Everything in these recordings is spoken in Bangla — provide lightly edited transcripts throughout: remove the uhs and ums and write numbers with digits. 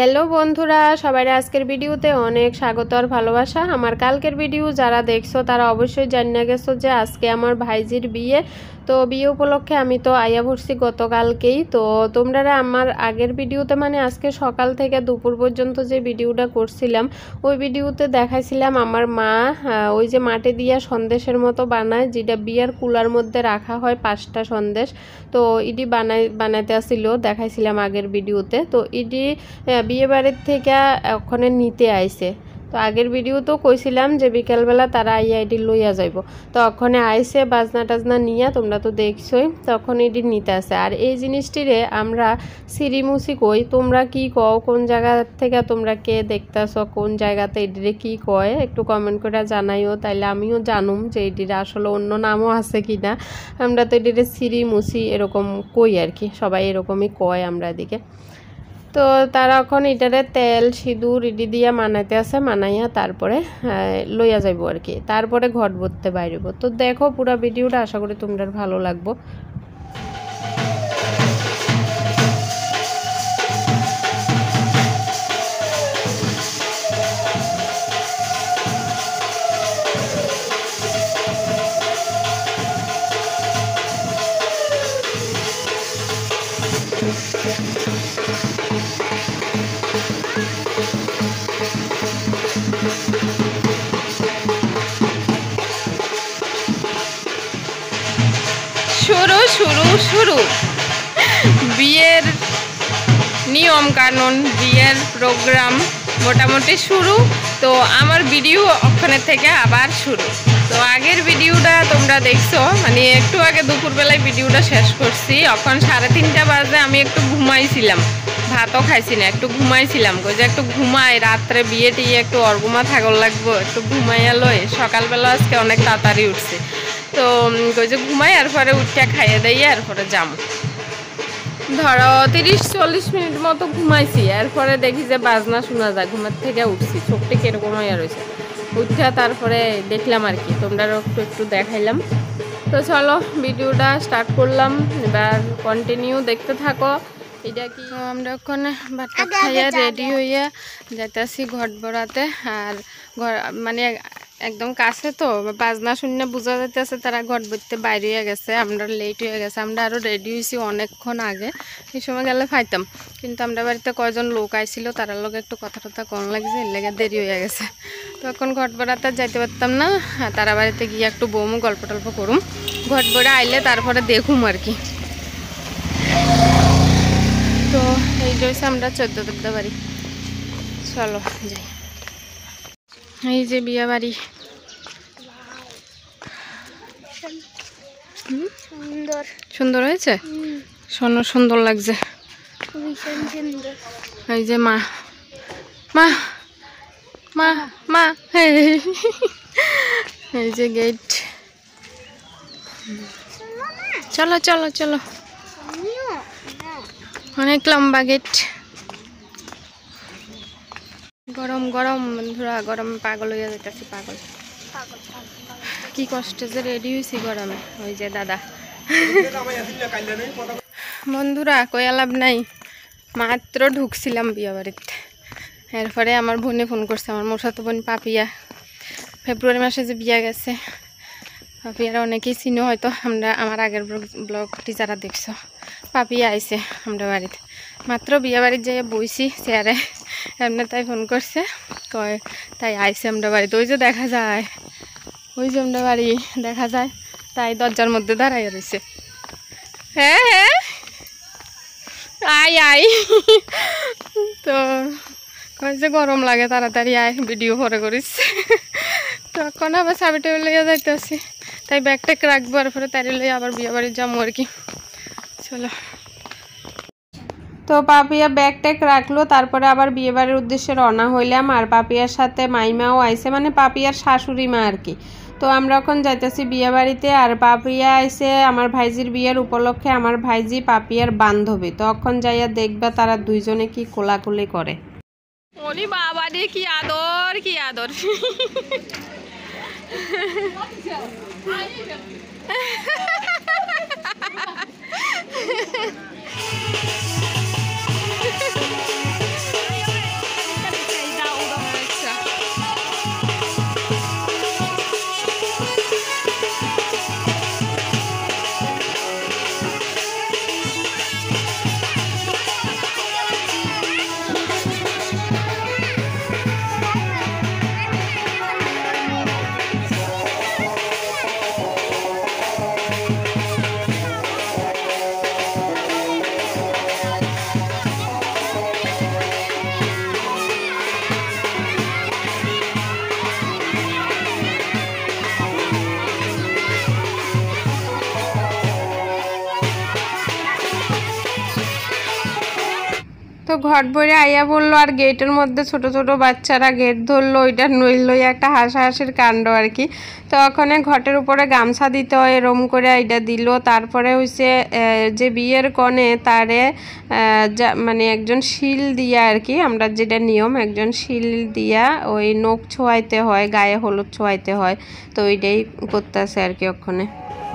হ্যালো বন্ধুরা, সবাই আজকের ভিডিওতে অনেক স্বাগত আর ভালোবাসা। আমার কালকের ভিডিও যারা দেখছো তারা অবশ্যই জানিয়ে গেছো যে আজকে আমার ভাইজির বিয়ে। তো বিয়ে উপলক্ষে আমি তো আইয়া পড়ছি গতকালকেই। তো তোমরা আমার আগের ভিডিওতে মানে আজকে সকাল থেকে দুপুর পর্যন্ত যে ভিডিওটা করছিলাম ওই ভিডিওতে দেখাইছিলাম আমার মা ওই যে মাটি দিয়া সন্দেশের মতো বানায়, যেটা বিয়ের কুলার মধ্যে রাখা হয় 5টা সন্দেশ। তো ইডি বানাইতে আসছিল, দেখাইছিলাম আগের ভিডিওতে। তো ইডি বিয়ে বাড়ির থেকে ওখানে নিতে আইছে। তো আগের ভিডিও তো কইছিলাম যে বিকেলবেলা তারা আইডি লইয়া যাইব। তো ওখানে আইসে বাজনা টাজনা নিয়ে, তোমরা তো দেখছোই, তখন এটি নিতে আসে। আর এই জিনিসটিরে আমরা সিরিমুসি কই, তোমরা কি কও, কোন জায়গা থেকে তোমরা কে দেখতেছো, কোন জায়গাতে এটিরে কি কয় একটু কমেন্ট করে জানাইও, তাইলে আমিও জানুম যে এটির আসলে অন্য নামও আছে কিনা। আমরা তো এটিরে সিরিমুসি এরকম কই আর কি, সবাই এরকমই কয় আমরা এদিকে। তো তারা এখন এটারে তেল সিঁদুর ইডি দিয়া মানাইতে আছে, মানাইয়া তারপরে লইয়া যাইব আর কি, তারপরে ঘট ভরতে বাইরেব। তো দেখো পুরো ভিডিওটা, আশা করি তোমরা ভালো লাগবো। শুরু শুরু শুরু বিয়ের নিয়ম কানুন, বিয়ের প্রোগ্রাম মোটামুটি শুরু। তো আমার ভিডিও ওখানে থেকে আবার শুরু। তো আগের ভিডিওটা তোমরা দেখছো, মানে একটু আগে দুপুরবেলায় ভিডিওটা শেষ করছি। এখন 3:30 বাজে, আমি একটু ঘুমাইছিলাম, ভাতও খাইছি না, একটু ঘুমাইছিলাম। কই যে একটু ঘুমাই, রাত্রে বিয়ে টিয়ে একটু অর্গুমা থাকল লাগবো, একটু ঘুমাইয়া লই। সকালবেলা আজকে অনেক তাড়াতাড়ি উঠছে, তো কই যে ঘুমাই, আর পরে উঠিয়া খাইয়ে দিয়ে এরপরে যাবো। ধরো 30-40 মিনিট মতো ঘুমাইছি, এরপরে দেখি যে বাজনা শোনা যায়, ঘুমের থেকে উঠছি, চোখটা কিরকম হইয়া রয়েছে। উঠা তারপরে দেখলাম আর কি, তোমরা একটু দেখাইলাম। তো চলো ভিডিওটা স্টার্ট করলাম, এবার কন্টিনিউ দেখতে থাকো। এটা কি আমরা ওখানে ভাতটা খাইয়া রেডি হইয়া যাইতেছি ঘট ভরাতে। আর মানে একদম কাছে তো, বাজনা শূন্য বোঝা যাইতেছে তারা ঘট ভরতে বাইরে হয়ে গেছে। আমরা লেট হয়ে গেছে, আমরা আরও রেডি হয়েছি অনেকক্ষণ আগে। এই সময় গেলে পাইতাম, কিন্তু আমরা বাড়িতে কয়জন লোক আইছিল, তারার লোক একটু কথা টথা কম লাগছে, এর লেগে দেরি হয়ে গেছে। তো এখন ঘট ভরাতে যাইতে পারতাম না, তারা বাড়িতে গিয়ে একটু বমু, গল্প টল্প করুম। ঘট ভরে আইলে তারপরে দেখুম আর কি। তো এই রয়েছে আমরা 14 বাড়ি। চলো যাই। এই যে বিয়া বাড়ি, সুন্দর হয়েছে, সুন্দর লাগছে। এই যে মা মা মা মা, এই যে গেট। চলো চলো চলো, অনেক লম্বা গেট। গরম গরম বন্ধুরা, গরমে পাগল হইয়া যাইতেছি, পাগল। কি কষ্টে যে রেডি হয়েছি গরমে। ওই যে দাদা। বন্ধুরা কই লাভ নাই, মাত্র ঢুকছিলাম বিয়া বাড়িতে। এরপরে আমার বোনে ফোন করছে, আমার মশাতো বোন পাপিয়া, ফেব্রুয়ারি মাসে যে বিয়া গেছে। পাপিয়ারা অনেকেই চিনো হয়তো, আমার আগের ব্লগটি যারা দেখছো। পাপিয়া আইছে আমরা বাড়িতে, মাত্র বিয়া বাড়িতে যাই বইছি চেয়ারে, এমনি তাই ফোন করছে, কয় তাই আইসে আমরা বাড়িতে। ওই যে দেখা যায়, ওই যে আমরা বাড়ি দেখা যায়, তাই দরজার মধ্যে দাঁড়াই রয়েছে। হ্যাঁ হ্যাঁ, আয় আয়। তো কয় যে গরম লাগে, তাড়াতাড়ি আয়, ভিডিও পরে করিস। তখন আবার চাবি টেবিল লইয়া যাইতে আসি, তাই ব্যাগ ট্যাগ রাখবো, আর পরে তাড়ি লইয়া আবার বিয়ে বাড়ি যাবো আর কি। চলো। তো পাপিয়া ব্যাগ ট্যাগ রাখলো, তারপরে আবার বিয়ে বাড়ির উদ্দেশ্যে রওনা হইলাম। আর পাপিয়ার সাথে মাইমাও আইছে, মানে পাপিয়ার শাশুড়ি মা আর কি। তো আমরা এখন যাইতেছি বিয়ে বাড়িতে। আর পাপিয়া আইছে আমার ভাইজির বিয়ের উপলক্ষে, আমার ভাইজি পাপিয়ার বান্ধবী। তো এখন যাইয়া দেখবা তারা দুইজনে কি কোলাকুলি করে। ওলি বাবা রে, কি আদর কি আদর। ঘট ভরে আইয়া বললো, আর গেটের মধ্যে ছোট ছোট বাচ্চারা গেট ধরলো, ওইটা নইল একটা হাসাহাসির কাণ্ড আর কি। তো ওখানে ঘটের উপরে গামছা দিতে হয়, এরম করে এইটা দিল। তারপরে হইছে যে বিয়ের কনে তারে মানে একজন শিল দিয়া আর কি, আমরা যেটা নিয়ম, একজন শিল দিয়া ওই নখ ছোঁয়াইতে হয়, গায়ে হলুদ ছোঁয়াইতে হয়। তো ওইটাই করতেছে আর কি ওখানে।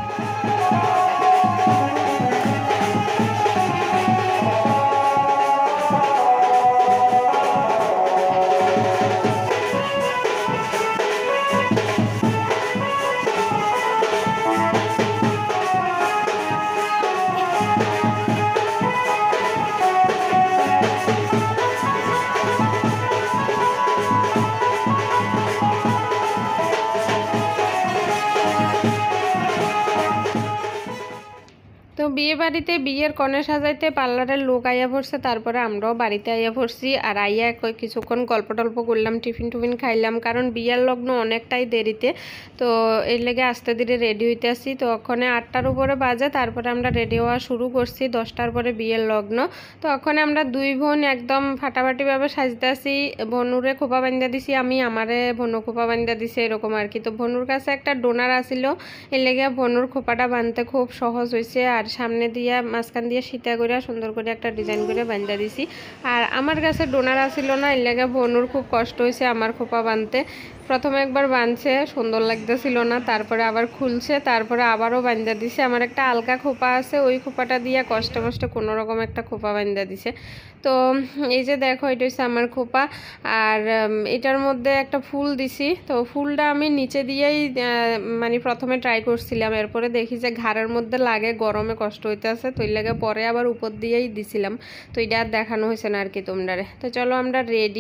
তো বিয়ে বাড়িতে বিয়ের কনে সাজাইতে পার্লারের লোক আইয়া পড়ছে, তারপরে আমরাও বাড়িতে আইয়া পড়ছি। আর আইয়া কিছুক্ষণ গল্প টল্প করলাম, টিফিন টুফিন খাইলাম, কারণ বিয়ের লগ্ন অনেকটাই দেরিতে। তো এর লেগে আস্তে ধীরে রেডি হইতে আসি। তো ওখানে 8টার উপরে বাজে, তারপরে আমরা রেডি হওয়া শুরু করছি। 10টার পরে বিয়ের লগ্ন। তো ওখানে আমরা দুই বোন একদম ফাটাফাটিভাবে সাজতে আসি। ভনুরে খোপা বান্ধা দিছি আমি, আমারে ভনু খোপা বান্ধা দিছি, এরকম আর কি। তো ভনুর কাছে একটা ডোনার আসিল, এর লেগে ভনুর খোপাটা বাঁধতে খুব সহজ হয়েছে। আর সামনে দিয়া মাঝখান দিয়ে সীতা করে সুন্দর করে একটা ডিজাইন করে বান্ধা দিছি। আর আমার কাছে ডোনার আসিল না, এর লেগে ভনুর খুব কষ্ট হয়েছে আমার খোপা বাঁধতে। প্রথমে একবার বাঁধছে, সুন্দর লাগতেছিল না, তারপরে আবার খুলছে, তারপরে আবারও বান্ধা দিছে। আমার একটা আলগা খোপা আছে, ওই খোপাটা দিয়ে কষ্টে মষ্টে কোনো রকম একটা খোপা বান্ধা দিছে। তো এই যে দেখো, এটা হচ্ছে আমার খোপা। আর এটার মধ্যে একটা ফুল দিছি। তো ফুলটা আমি নিচে দিয়েই মানে প্রথমে ট্রাই করছিলাম, এরপরে দেখি যে ঘাড়ের মধ্যে লাগে, গরমে কষ্ট হইতে আছে, তো এই লাগে পরে আবার উপর দিয়েই দিছিলাম। তো এটা আর দেখানো হয়েছে না আর কি তোমরারে। তো চলো আমরা রেডি,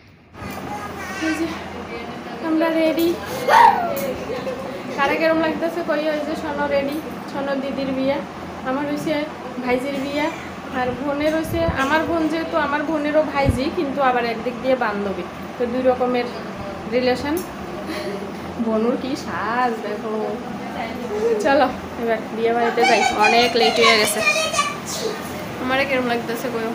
আমরা রেডি। কারে কেরম লাগতেছে কই? হয়েছে সোনো রেডি, সোনো দিদির বিয়ে, আমার হয়েছে ভাইজির বিয়ে, আর বোনের হয়েছে, আমার বোন যেহেতু আমার বোনেরও ভাইজি, কিন্তু আবার একদিক দিয়ে বান্ধবী, তো দুই রকমের রিলেশন। বনুর কি সাজ দেখো। চলো এবার বিয়ে বাড়িতে যাই, অনেক লেট হয়ে গেছে। আমারে কেরম লাগতেছে কই?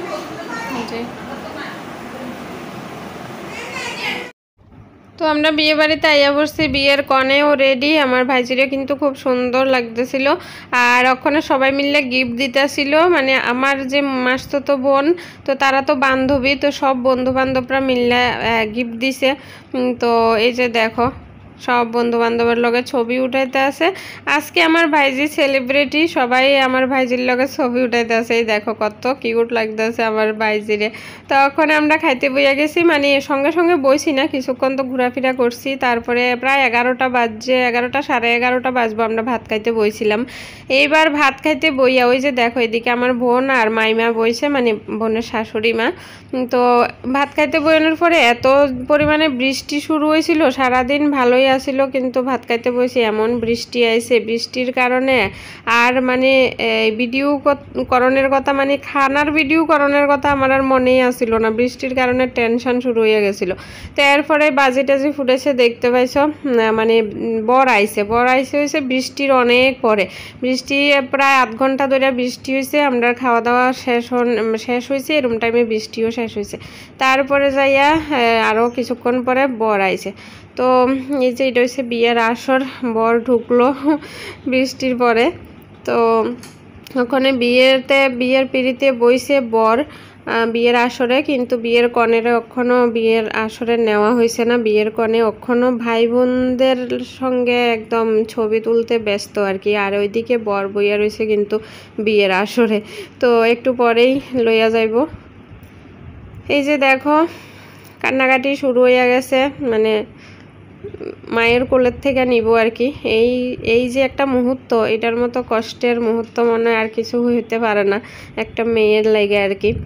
তো আমরা বিয়ে বাড়িতে আইয়া বসছি, বিয়ের কনেও রেডি, আমার ভাইজিরে কিন্তু খুব সুন্দর লাগতেছিল। আর ওখানে সবাই মিলে গিফট দিতেছিল, মানে আমার যে মাসতো বোন, তো তারা তো বান্ধবী, তো সব বন্ধু বান্ধবরা মিলে গিফট দিছে। তো এই যে দেখো, সব বন্ধু বান্ধবের লগে ছবি উঠাইতে আছে। আজকে আমার ভাইজি সেলিব্রিটি, সবাই আমার ভাইজির লগে ছবি উঠাইতে আছে। এই দেখো কত কিউট লাগতেছে আমার ভাইজিরে। তখন আমরা খাইতে বইয়া গেছি, মানে সঙ্গে সঙ্গে বইছি না, কিছুক্ষণ তো ঘোরাফেরা করছি। তারপরে প্রায় 11টা বাজছে, 11টা সাড়ে 11টা বাজবো, আমরা ভাত খাইতে বইছিলাম। এইবার ভাত খাইতে বইয়া ওই যে দেখো, এদিকে আমার বোন আর মাইমা বইছে, মানে বোনের শাশুড়ি মা। তো ভাত খাইতে বইয়ানোর পরে এত পরিমাণে বৃষ্টি শুরু হয়েছিল, সারাদিন ভালোই আসিল, কিন্তু ভাত খাইতে বসে এমন বৃষ্টি আইছে, বৃষ্টির কারণে আর মানে ভিডিও করণের কথা, মানে খানার ভিডিও করণের কথা আমার আর মনেই আসিল না, বৃষ্টির কারণে টেনশন শুরু হয়ে গেছিলো। তো এরপরে বাজি টাজি ফুটেছে, দেখতে পাইছো, মানে বর আইছে হয়েছে বৃষ্টির অনেক পরে। বৃষ্টি প্রায় আধ ঘন্টা ধরে বৃষ্টি হয়েছে, আমরা খাওয়া দাওয়া শেষ হয়েছে, এরম টাইমে বৃষ্টিও শেষ হয়েছে। তারপরে যাইয়া আরও কিছুক্ষণ পরে বর আইছে। তো এই যে এটা হচ্ছে বিয়ের আসর, বর ঢুকলো বৃষ্টির পরে। তো ওখানে বিয়ের পিড়িতে বইছে বর বিয়ের আসরে, কিন্তু বিয়ের কনের এখনও বিয়ের আসরে নেওয়া হয়েছে না। বিয়ের কনে এখনও ভাই বোনদের সঙ্গে একদম ছবি তুলতে ব্যস্ত আর কি। আর ওইদিকে বর বইয়া রয়েছে কিন্তু বিয়ের আসরে, তো একটু পরেই লইয়া যাইব। এই যে দেখো, কান্নাকাটি শুরু হয়ে গেছে, মানে মায়ের কোলের থেকে নিব আর কি। এই যে একটা মুহূর্ত, এটার মতো কষ্টের মুহূর্ত মনে হয় আর কিছু হইতে পারে না একটা মেয়ের লাগে আর কি।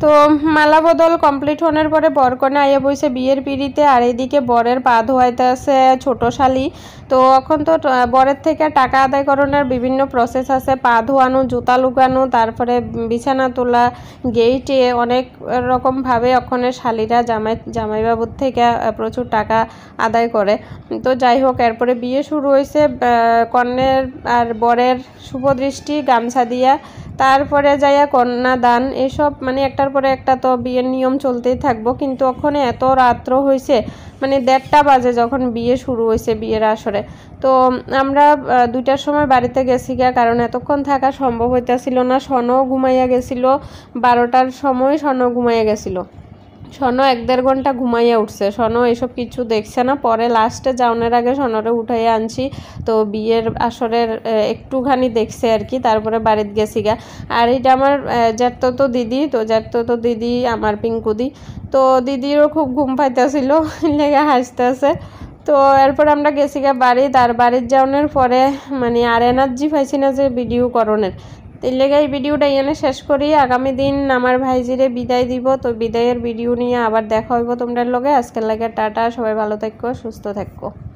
তো মালা বদল কমপ্লিট হওয়ার পরে বরকনে আইয়া বইছে বিয়ের পিড়িতে, আর এইদিকে বরের পা ধোয়াইতে আছে ছোট শালি। তো এখন তো বরের থেকে টাকা আদায় করানোর বিভিন্ন প্রসেস আছে, পা ধোয়ানো, জুতা লুকানো, তারপরে বিছানা তোলা, গেইটে অনেক রকমভাবে ওখানে শালিরা জামাইবাবুর থেকে প্রচুর টাকা আদায় করে। তো যাই হোক, এরপরে বিয়ে শুরু হয়েছে, কন্যার আর বরের শুভদৃষ্টি, গামছা দিয়া, তারপরে যাইয়া কন্যাদান, এসব মানে একটার পরে একটা তো বিয়ের নিয়ম চলতেই থাকবো। কিন্তু ওখানে এত রাত্র হয়েছে, মানে 1:30 বাজে যখন বিয়ে শুরু হয়েছে বিয়ের আসরে। তো আমরা 2টার সময় বাড়িতে গেছি গা, কারণ এতক্ষণ থাকা সম্ভব হইতেছিল না। সনও ঘুমাইয়া গেছিল, 12টার সময় সনও ঘুমাইয়া গেছিল। সনো 1-1.5 ঘন্টা ঘুমাইয়া উঠছে। সনো এসব কিছু দেখছে না। পরে লাস্টে যাওয়ার আগে সনরে উঠাইয়া আনছি, তো বিয়ের আসরের একটুখানি দেখছে আর কি, তারপরে বাড়িতে গেছি গা। আর এটা আমার জ্যাঠতো দিদি, তো জ্যাঠতো দিদি আমার পিঙ্কুদি। তো দিদিরও খুব ঘুম পাইতেছিল, লেগে হাসতেছে। তো এরপর আমরা গেছি গা বাড়িতে, আর বাড়ির যাওয়ার পরে মানে আর এনার্জি পাইছি না যে ভিডিও করণের। এই লেগে এই ভিডিওটা এখানে শেষ করি। আগামী দিন আমার ভাইজিরে বিদায় দিব, তো বিদায়ের ভিডিও নিয়ে আবার দেখা হইব তোমরা লগে। আজকের লাগে টাটা, সবাই ভালো থাকো, সুস্থ থাকো।